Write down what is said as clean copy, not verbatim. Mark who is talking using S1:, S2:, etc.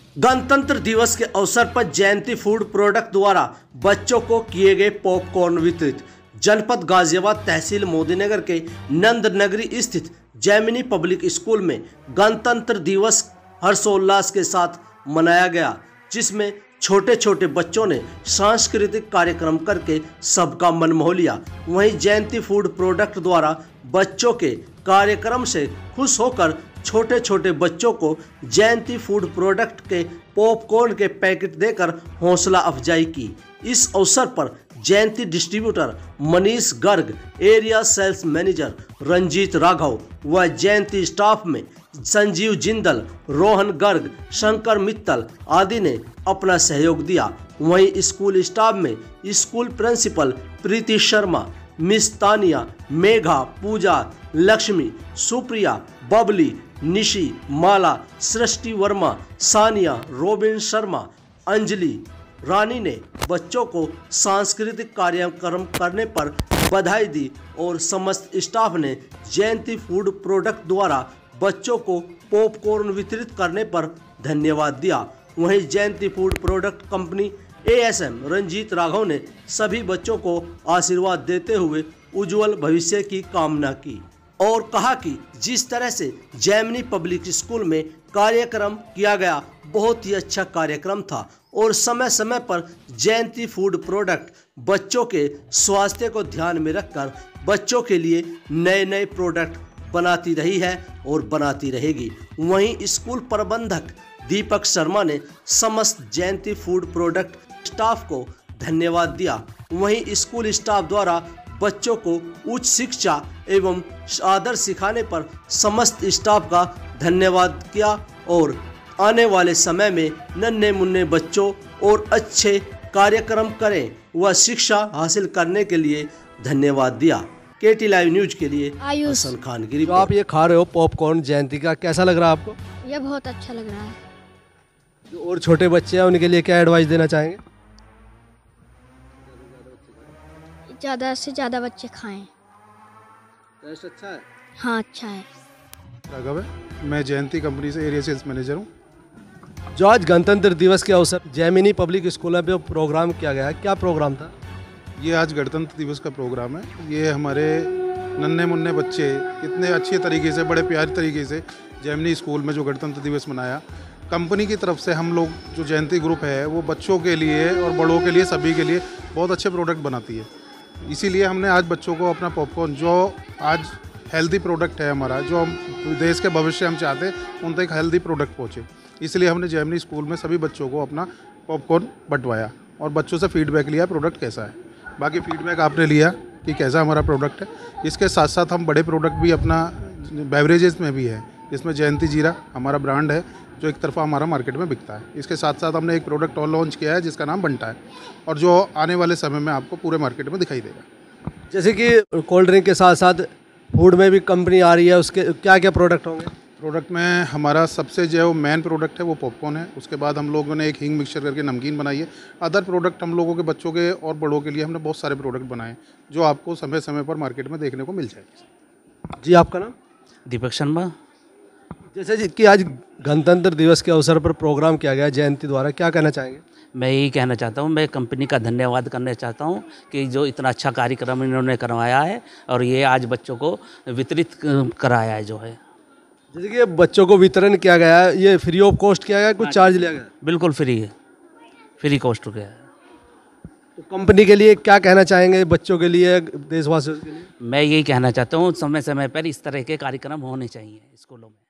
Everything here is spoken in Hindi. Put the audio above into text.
S1: गणतंत्र दिवस के अवसर पर जयंती फूड प्रोडक्ट द्वारा बच्चों को किए गए पॉपकॉर्न वितरित। जनपद गाजियाबाद तहसील मोदीनगर के नंद नगरी स्थित जैमिनी पब्लिक स्कूल में गणतंत्र दिवस हर्षोल्लास के साथ मनाया गया, जिसमें छोटे छोटे बच्चों ने सांस्कृतिक कार्यक्रम करके सबका मन मोह लिया। वहीं जयंती फूड प्रोडक्ट द्वारा बच्चों के कार्यक्रम से खुश होकर छोटे छोटे बच्चों को जयंती फूड प्रोडक्ट के पॉपकॉर्न के पैकेट देकर हौसला अफजाई की। इस अवसर पर Jayanti distributor Manish Garg, area sales manager Ranjit Raghav व जयंती स्टाफ में संजीव जिंदल, रोहन गर्ग, शंकर मित्तल आदि ने अपना सहयोग दिया। वहीं स्कूल स्टाफ में school principal Preeti Sharma, Miss Tania, Megha, Pooja, Lakshmi, Supriya, Babli, Nishi, Mala, Srishti Verma, Sania, Robin Sharma, Anjali, Rani ने बच्चों को सांस्कृतिक कार्यक्रम करने पर बधाई दी और समस्त स्टाफ ने जयंती फूड प्रोडक्ट द्वारा बच्चों को पॉपकॉर्न वितरित करने पर धन्यवाद दिया। वहीं Jayanti food product company ASM Ranjit Raghav ने सभी बच्चों को आशीर्वाद देते हुए उज्जवल भविष्य की कामना की और कहा कि जिस तरह से जैमिनी पब्लिक स्कूल में कार्यक्रम किया गया, बहुत ही अच्छा कार्यक्रम था और समय समय पर जयंती फूड प्रोडक्ट बच्चों के स्वास्थ्य को ध्यान में रखकर बच्चों के लिए नए नए प्रोडक्ट बनाती रही है और बनाती रहेगी। वहीं स्कूल प्रबंधक दीपक शर्मा ने समस्त जयंती फूड प्रोडक्ट स्टाफ को धन्यवाद दिया। वहीं स्कूल स्टाफ द्वारा बच्चों को उच्च शिक्षा एवं आदर सिखाने पर समस्त स्टाफ का धन्यवाद किया और आने वाले समय में नन्हे मुन्ने बच्चों और अच्छे कार्यक्रम करें व शिक्षा हासिल करने के लिए धन्यवाद दिया। KT लाइव न्यूज के लिए हसन खान की रिपोर्ट।
S2: आप ये खा रहे हो पॉपकॉर्न जयंती का, कैसा लग रहा है आपको?
S3: ये बहुत अच्छा लग रहा है।
S2: जो और छोटे बच्चे हैं उनके लिए क्या एडवाइस देना चाहेंगे?
S3: ज़्यादा से ज़्यादा बच्चे खाएं।
S2: टेस्ट अच्छा है?
S3: हाँ, अच्छा है।
S4: राघव है, मैं जयंती कंपनी से एरिया सेल्स मैनेजर हूँ।
S2: जो आज गणतंत्र दिवस के अवसर जैमिनी पब्लिक स्कूल में प्रोग्राम किया गया है, क्या प्रोग्राम था?
S4: ये आज गणतंत्र दिवस का प्रोग्राम है। ये हमारे नन्हे मुन्ने बच्चे इतने अच्छे तरीके से, बड़े प्यारे तरीके से जैमिनी स्कूल में जो गणतंत्र दिवस मनाया, कंपनी की तरफ से हम लोग जो जयंती ग्रुप है वो बच्चों के लिए और बड़ों के लिए, सभी के लिए बहुत अच्छे प्रोडक्ट बनाती है। इसीलिए हमने आज बच्चों को अपना पॉपकॉर्न, जो आज हेल्दी प्रोडक्ट है हमारा, जो हम देश के भविष्य हम चाहते हैं उन तक एक हेल्दी प्रोडक्ट पहुँचे, इसलिए हमने जैमिनी स्कूल में सभी बच्चों को अपना पॉपकॉर्न बंटवाया और बच्चों से फीडबैक लिया प्रोडक्ट कैसा है। बाकी फीडबैक आपने लिया कि कैसा हमारा प्रोडक्ट है। इसके साथ साथ हम बड़े प्रोडक्ट भी अपना बेवरेजेस में भी है, जिसमें जयंती जीरा हमारा ब्रांड है जो एक तरफा हमारा मार्केट में बिकता है। इसके साथ साथ हमने एक प्रोडक्ट और लॉन्च किया है जिसका नाम बंटा है और जो आने वाले समय में आपको पूरे मार्केट में दिखाई देगा।
S2: जैसे कि कोल्ड ड्रिंक के साथ साथ फूड में भी कंपनी आ रही है, उसके क्या क्या प्रोडक्ट होंगे?
S4: प्रोडक्ट में हमारा सबसे जो मेन प्रोडक्ट है वो पॉपकॉर्न है। उसके बाद हम लोगों ने एक हींग मिक्सचर करके नमकीन बनाई है। अदर प्रोडक्ट हम लोगों के बच्चों के और बड़ों के लिए हमने बहुत सारे प्रोडक्ट बनाए जो आपको समय समय पर मार्केट में देखने को मिल जाएगी।
S2: जी, आपका नाम?
S5: दीपक शर्मा।
S2: जैसे कि आज गणतंत्र दिवस के अवसर पर प्रोग्राम किया गया जयंती द्वारा, क्या कहना चाहेंगे?
S5: मैं यही कहना चाहता हूँ, मैं कंपनी का धन्यवाद करना चाहता हूँ कि जो इतना अच्छा कार्यक्रम इन्होंने करवाया है और ये आज बच्चों को वितरित कराया है जो है।
S2: जैसे कि बच्चों को वितरण किया गया है, ये फ्री ऑफ कॉस्ट किया गया, कुछ चार्ज लिया गया?
S5: बिल्कुल फ्री है, फ्री कॉस्ट हो गया है।
S2: तो कंपनी के लिए क्या कहना चाहेंगे, बच्चों के लिए, देशवासियों के लिए?
S5: मैं यही कहना चाहता हूँ, समय समय पर इस तरह के कार्यक्रम होने चाहिए स्कूलों में।